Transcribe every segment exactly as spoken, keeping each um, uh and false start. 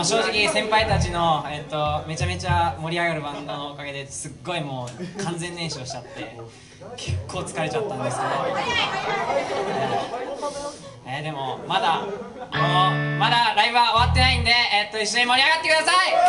あ、正直先輩たちの、えっと、めちゃめちゃ盛り上がるバンドのおかげですっごいもう完全燃焼しちゃって結構疲れちゃったんですけど、えー、でもまだこのまだライブは終わってないんで、えっと、一緒に盛り上がってくださ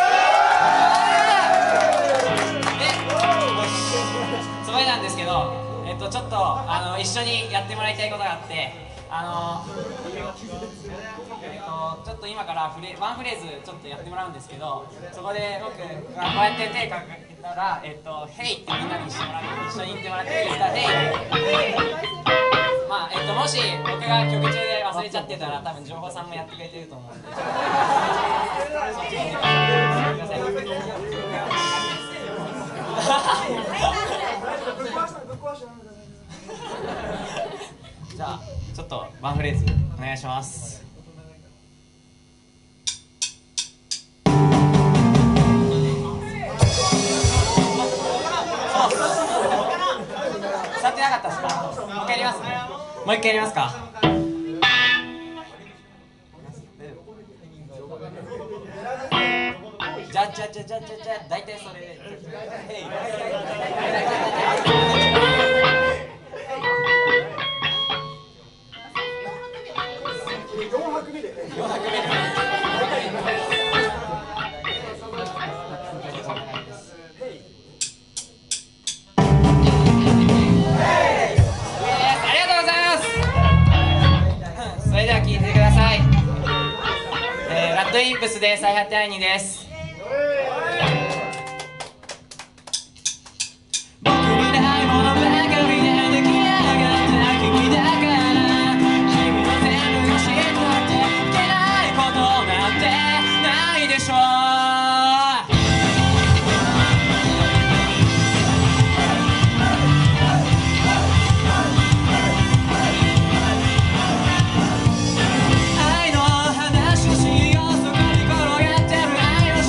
い。で、それなんですけど、えっと、ちょっとあの一緒にやってもらいたいことがあって、あのえっと、ちょっと今からフレワンフレーズちょっとやってもらうんですけど、そこで僕がこうやって手かけたら、えっと、ヘイってみんなにしてもらって一緒に言ってもらっていいですか。ヘイ。まあ、えっと、もし僕が曲中で忘れちゃってたら多分情報さんもやってくれてると思うんで、そっち見てください。じゃあちょっとワンフレーズお願いします。伝ってなかったですか？もう一回やりますね。もう一回やりますか？じゃじゃじゃじゃじゃじゃ大体それで。よんはくめで。よんはくめで。それでは聴いてください。えー、ラッドインプスで最果て愛にです。僕にないものばかりで出来上がった君だから君の全部が知っていけないことなんてないでしょう。愛の話しよう、そこに転がってる愛の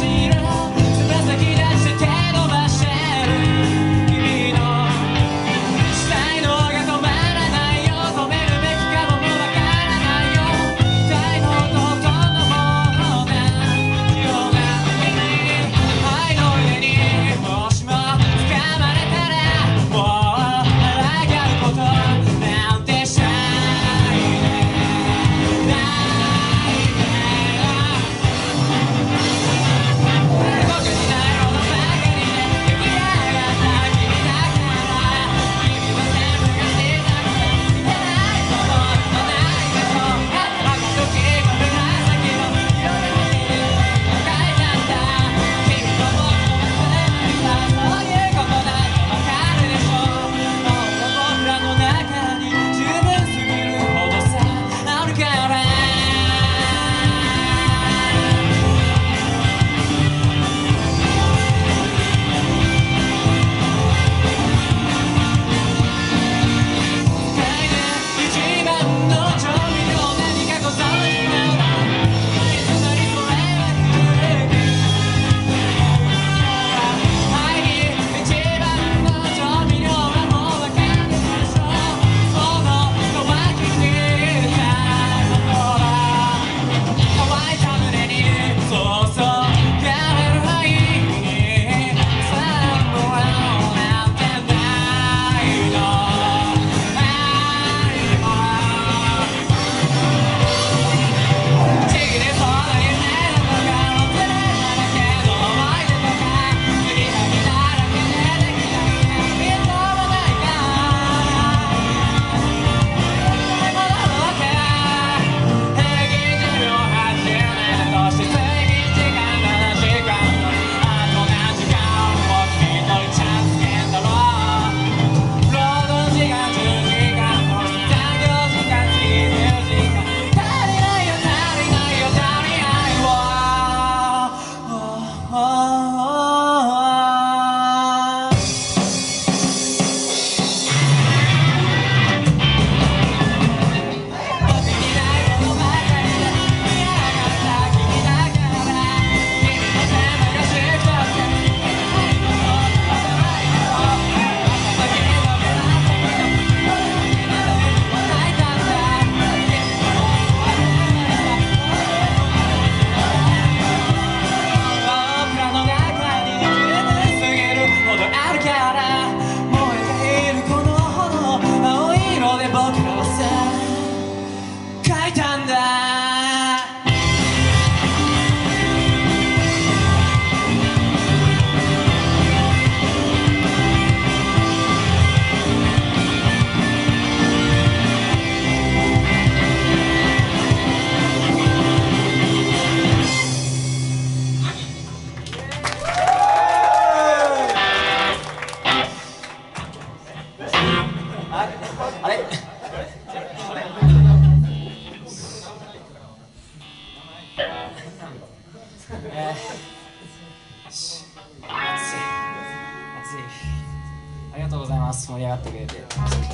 上がってくれて。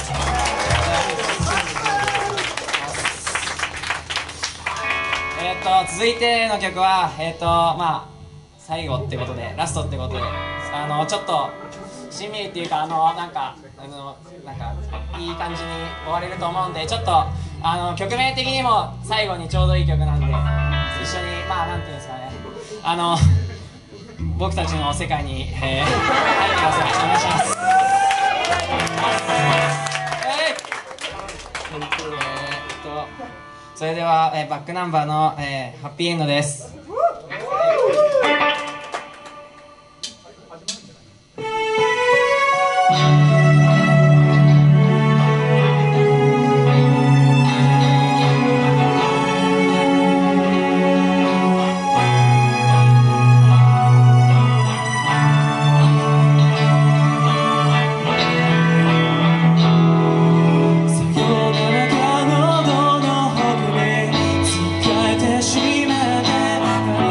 えっと続いての曲はえっとまあ最後ってことでラストってことであのちょっとしんみりっていうかあのなんかあのなんかいい感じに終われると思うんでちょっとあの曲名的にも最後にちょうどいい曲なんで一緒にまあなんていうんですかねあの僕たちの世界に、えー、入ってください。お願いします。えー、っとそれでは、えー、バックナンバーの、えー、ハッピーエンドです。 しまって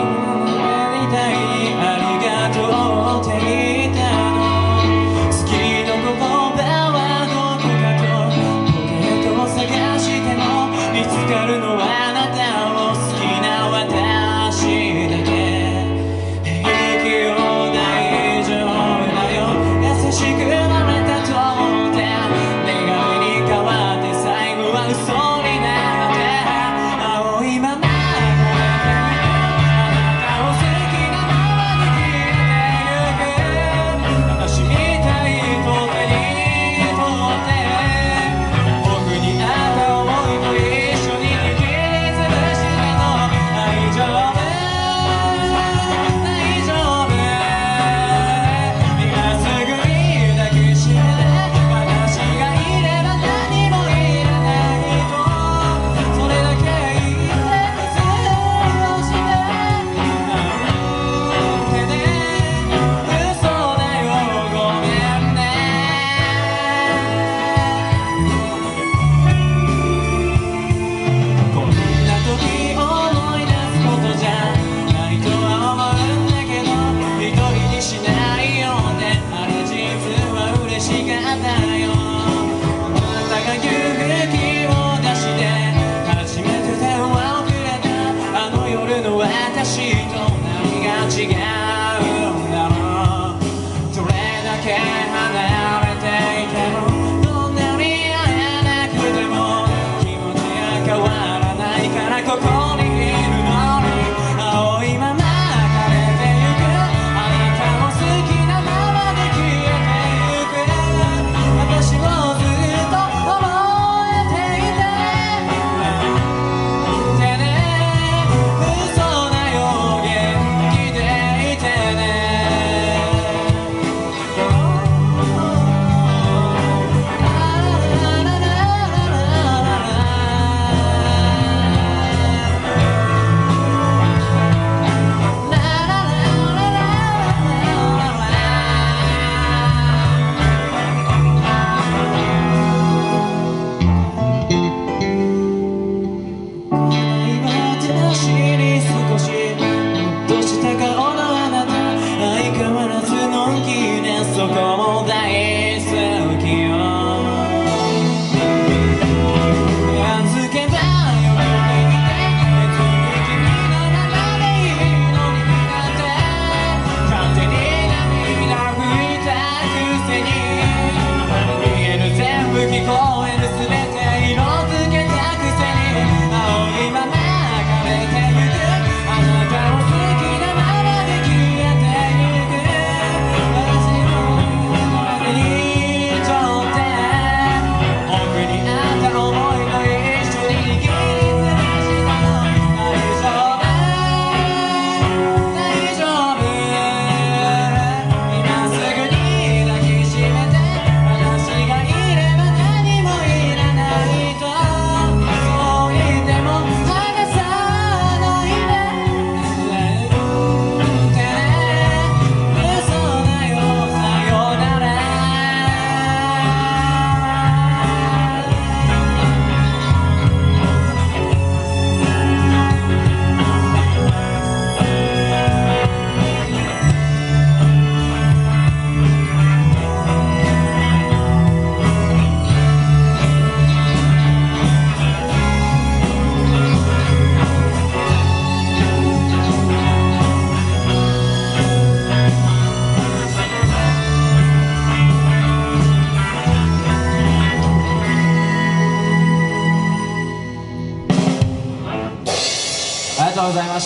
ありがとうございました。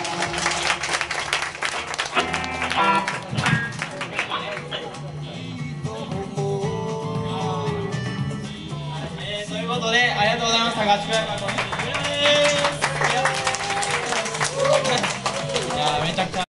えー、ということでありがとうございました。合宿ライブはこの辺で終了です。いやめちゃくちゃ